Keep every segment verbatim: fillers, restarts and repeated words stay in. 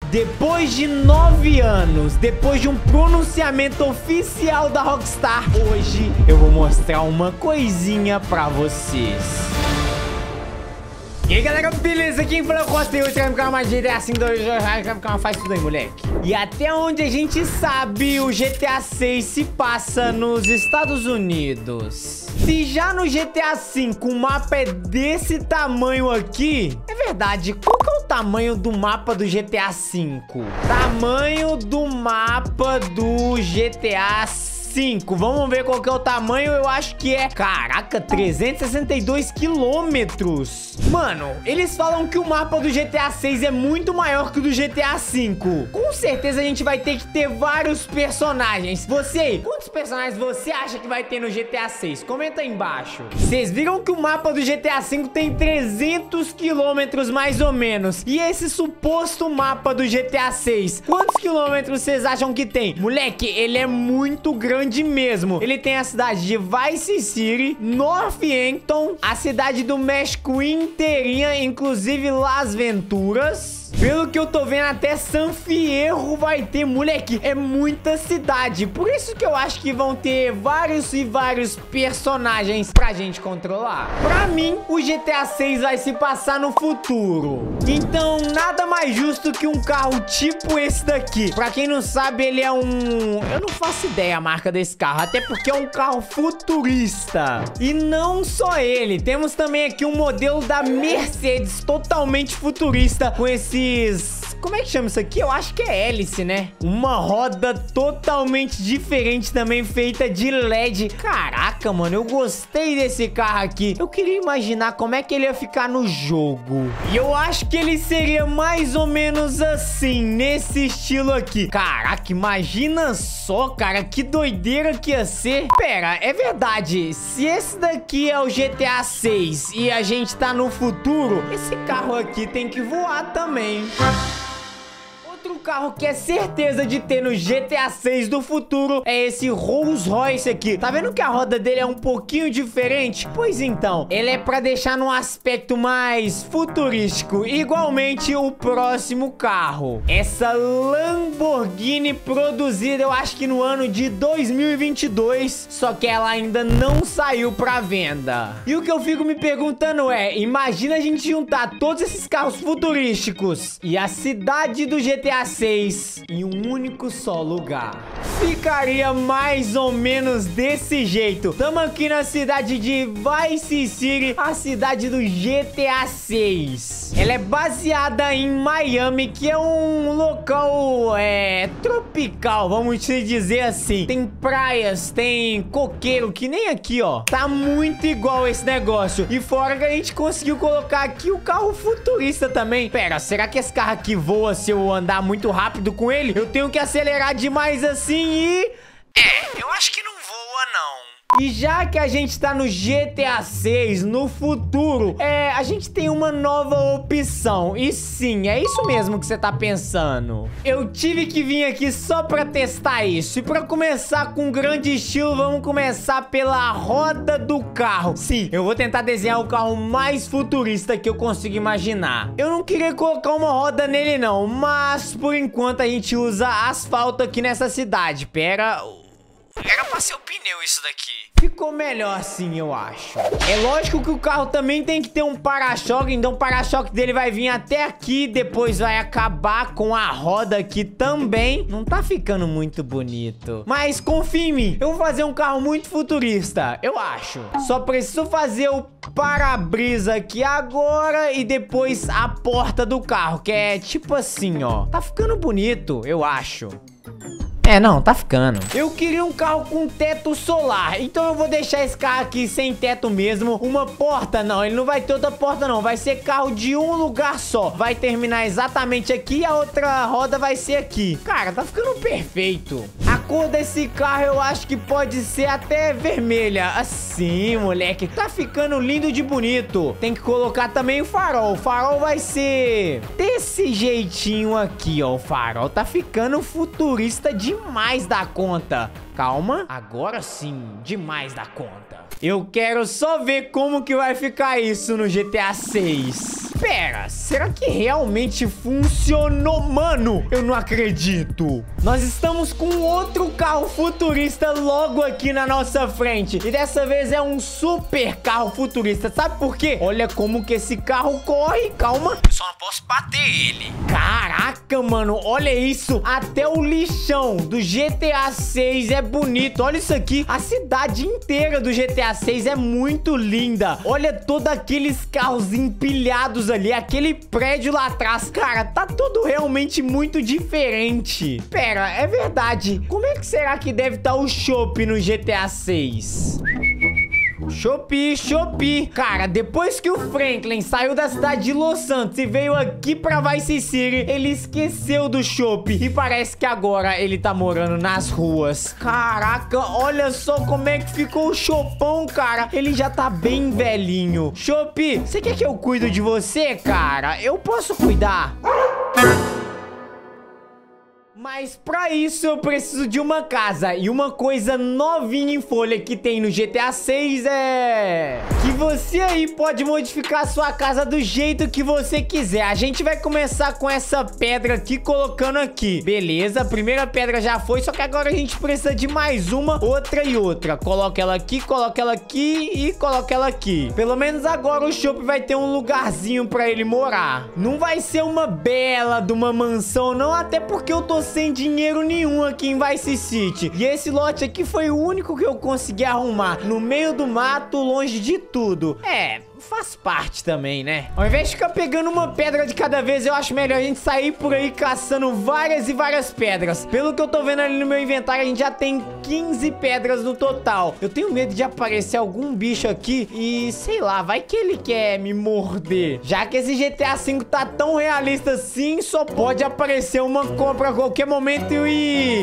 Depois de nove anos, depois de um pronunciamento oficial da Rockstar, hoje eu vou mostrar uma coisinha pra vocês. E aí galera, beleza? Quem falou com você? Hoje vai ficar mais G T A cinco, vai ficar faz tudo aí, moleque. E até onde a gente sabe, o G T A seis se passa nos Estados Unidos. Se já no G T A cinco o mapa é desse tamanho aqui, é verdade, qual que é o tamanho do mapa do G T A cinco? Tamanho do mapa do G T A cinco. Vamos ver qual que é o tamanho. Eu acho que é, caraca, trezentos e sessenta e dois quilômetros. Mano, eles falam que o mapa do G T A seis é muito maior que o do G T A cinco. Com certeza a gente vai ter que ter vários personagens. Você aí, quantos personagens você acha que vai ter no G T A seis? Comenta aí embaixo. Vocês viram que o mapa do G T A cinco tem trezentos quilômetros mais ou menos. E esse suposto mapa do G T A seis, quantos quilômetros vocês acham que tem? Moleque, ele é muito grande mesmo. Ele tem a cidade de Vice City, Northampton, a cidade do México inteirinha, inclusive Las Venturas. Pelo que eu tô vendo, até San Fierro vai ter, moleque. É muita cidade. Por isso que eu acho que vão ter vários e vários personagens pra gente controlar. Pra mim, o G T A seis vai se passar no futuro. Então, nada mais justo que um carro tipo esse daqui. Pra quem não sabe, ele é um... eu não faço ideia a marca desse carro, até porque é um carro futurista. E não só ele. Temos também aqui um modelo da Mercedes totalmente futurista, com esse como é que chama isso aqui? Eu acho que é hélice, né? Uma roda totalmente diferente também, feita de L E D. Caraca, mano, eu gostei desse carro aqui. Eu queria imaginar como é que ele ia ficar no jogo. E eu acho que ele seria mais ou menos assim, nesse estilo aqui. Caraca, imagina só, cara, que doideira que ia ser. Pera, é verdade. Se esse daqui é o G T A seis e a gente tá no futuro, esse carro aqui tem que voar também. Outro carro que é certeza de ter no G T A seis do futuro é esse Rolls Royce aqui. Tá vendo que a roda dele é um pouquinho diferente? Pois então, ele é pra deixar num aspecto mais futurístico. Igualmente o próximo carro, essa Lamborghini, produzida eu acho que no ano de dois mil e vinte e dois, só que ela ainda não saiu pra venda. E o que eu fico me perguntando é, imagina a gente juntar todos esses carros futurísticos e a cidade do G T A seis em um único só lugar. Ficaria mais ou menos desse jeito. Estamos aqui na cidade de Vice City, a cidade do G T A seis. Ela é baseada em Miami, que é um local é, tropical, vamos te dizer assim. Tem praias, tem coqueiro, que nem aqui, ó. Tá muito igual esse negócio. E fora que a gente conseguiu colocar aqui o carro futurista também. Pera, será que esse carro aqui voa se eu andar muito rápido com ele? Eu tenho que acelerar demais assim e... é, eu acho que não voa não. E já que a gente tá no G T A seis, no futuro, é, a gente tem uma nova opção. E sim, é isso mesmo que você tá pensando. Eu tive que vir aqui só pra testar isso. E pra começar com grande estilo, vamos começar pela roda do carro. Sim, eu vou tentar desenhar o carro mais futurista que eu consigo imaginar. Eu não queria colocar uma roda nele não, mas por enquanto a gente usa asfalto aqui nessa cidade. Pera... era pra ser o pneu isso daqui. Ficou melhor assim, eu acho. É lógico que o carro também tem que ter um para-choque. Então o para-choque dele vai vir até aqui, depois vai acabar com a roda aqui também. Não tá ficando muito bonito, mas confia em mim, eu vou fazer um carro muito futurista, eu acho. Só preciso fazer o para-brisa aqui agora e depois a porta do carro, que é tipo assim, ó. Tá ficando bonito, eu acho. É, não, tá ficando. Eu queria um carro com teto solar, então eu vou deixar esse carro aqui sem teto mesmo. Uma porta, não, ele não vai ter outra porta não. Vai ser carro de um lugar só. Vai terminar exatamente aqui e a outra roda vai ser aqui. Cara, tá ficando perfeito. A cor desse carro eu acho que pode ser até vermelha. Assim, moleque, tá ficando lindo de bonito. Tem que colocar também o farol. O farol vai ser desse jeitinho aqui, ó. O farol tá ficando futurista demais da conta. Calma, agora sim, demais da conta. Eu quero só ver como que vai ficar isso no G T A seis. pera, será que realmente funcionou? Mano, eu não acredito. Nós estamos com outro carro futurista logo aqui na nossa frente. E dessa vez é um super carro futurista. Sabe por quê? Olha como que esse carro corre. Calma. Eu só não posso bater ele. Caraca, mano, olha isso. Até o lixão do G T A seis é bonito. Olha isso aqui. A cidade inteira do G T A seis é muito linda. Olha todos aqueles carros empilhados ali. Aquele prédio lá atrás. Cara, tá tudo realmente muito diferente. Pera, é verdade. Como é que será que deve estar o shopping no G T A seis? Shopee, Shopee. Cara, depois que o Franklin saiu da cidade de Los Santos e veio aqui pra Vice City, ele esqueceu do Shopee. E parece que agora ele tá morando nas ruas. Caraca, olha só como é que ficou o Chopão, cara. Ele já tá bem velhinho. Shopee, você quer que eu cuido de você, cara? Eu posso cuidar. Mas pra isso eu preciso de uma casa. E uma coisa novinha em folha que tem no G T A seis é... que você aí pode modificar a sua casa do jeito que você quiser. A gente vai começar com essa pedra aqui, colocando aqui. Beleza, a primeira pedra já foi, só que agora a gente precisa de mais uma, outra e outra. Coloca ela aqui, coloca ela aqui e coloca ela aqui. Pelo menos agora o Chopp vai ter um lugarzinho pra ele morar. Não vai ser uma bela de uma mansão, não, até porque eu tô sem dinheiro nenhum aqui em Vice City. E esse lote aqui foi o único que eu consegui arrumar. No meio do mato, longe de tudo. É... faz parte também, né? Ao invés de ficar pegando uma pedra de cada vez, eu acho melhor a gente sair por aí caçando várias e várias pedras. Pelo que eu tô vendo ali no meu inventário, a gente já tem quinze pedras no total. Eu tenho medo de aparecer algum bicho aqui e, sei lá, vai que ele quer me morder. Já que esse G T A cinco tá tão realista assim, só pode aparecer uma compra a qualquer momento e...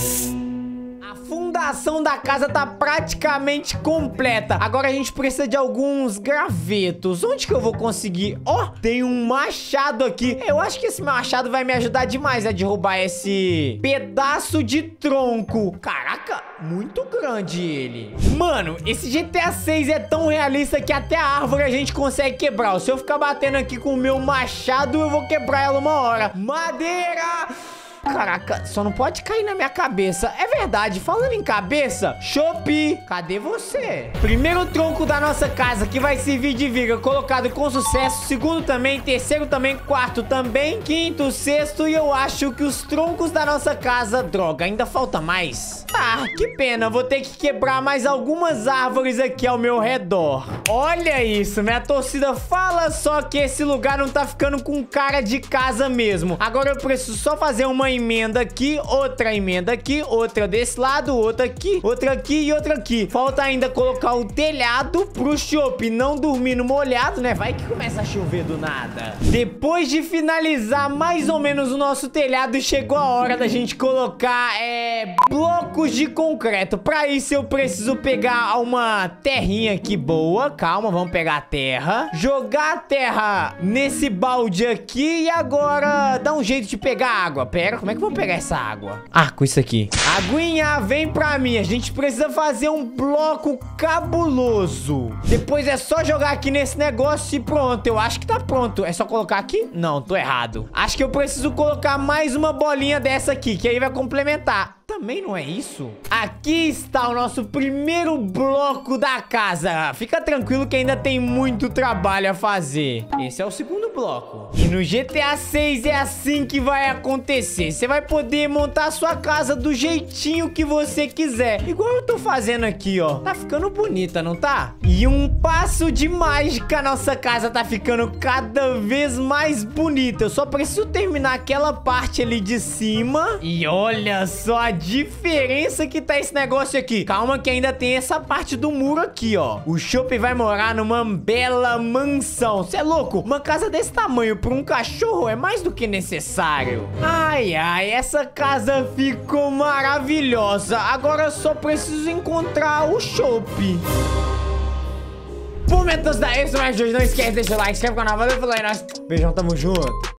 a fundação da casa tá praticamente completa. Agora a gente precisa de alguns gravetos. Onde que eu vou conseguir? Ó, oh, tem um machado aqui. Eu acho que esse machado vai me ajudar demais a derrubar esse pedaço de tronco. Caraca, muito grande ele. Mano, esse G T A seis é tão realista que até a árvore a gente consegue quebrar. Se eu ficar batendo aqui com o meu machado, eu vou quebrar ela uma hora. Madeira! Caraca, só não pode cair na minha cabeça. É verdade, falando em cabeça, Shopee, cadê você? Primeiro tronco da nossa casa que vai servir de viga, colocado com sucesso. Segundo também, terceiro também, quarto também, quinto, sexto. E eu acho que os troncos da nossa casa... droga, ainda falta mais. Ah, que pena, vou ter que quebrar mais algumas árvores aqui ao meu redor. Olha isso, minha torcida fala só que esse lugar não tá ficando com cara de casa mesmo. Agora eu preciso só fazer uma emenda aqui, outra emenda aqui, outra desse lado, outra aqui, outra aqui e outra aqui. Falta ainda colocar o telhado pro Chopp não dormir no molhado, né? Vai que começa a chover do nada. Depois de finalizar mais ou menos o nosso telhado, chegou a hora da gente colocar é, blocos de concreto. Pra isso eu preciso pegar uma terrinha aqui boa. Calma, vamos pegar a terra, jogar a terra nesse balde aqui e agora dá um jeito de pegar água. Pera, como é que eu vou pegar essa água? Ah, com isso aqui. Aguinha, vem pra mim. A gente precisa fazer um bloco cabuloso. Depois é só jogar aqui nesse negócio e pronto. Eu acho que tá pronto. É só colocar aqui? Não, tô errado. Acho que eu preciso colocar mais uma bolinha dessa aqui, que aí vai complementar. Também não é isso? Aqui está o nosso primeiro bloco da casa. Fica tranquilo que ainda tem muito trabalho a fazer. Esse é o segundo bloco. E no G T A seis é assim que vai acontecer. Você vai poder montar a sua casa do jeitinho que você quiser. Igual eu tô fazendo aqui, ó. Tá ficando bonita, não tá? E um passo de mágica, a nossa casa tá ficando cada vez mais bonita. Eu só preciso terminar aquela parte ali de cima. E olha só a diferença que tá esse negócio aqui. Calma que ainda tem essa parte do muro aqui, ó. O Chopp vai morar numa bela mansão. Você é louco? Uma casa desse tamanho pra um cachorro é mais do que necessário. Ai, ai, essa casa ficou maravilhosa. Agora eu só preciso encontrar o Chopp. Bom, metas da esse mais de hoje. Não esquece de deixar o like, se inscreve no canal. Valeu, falou aí, nós. Beijão, tamo junto.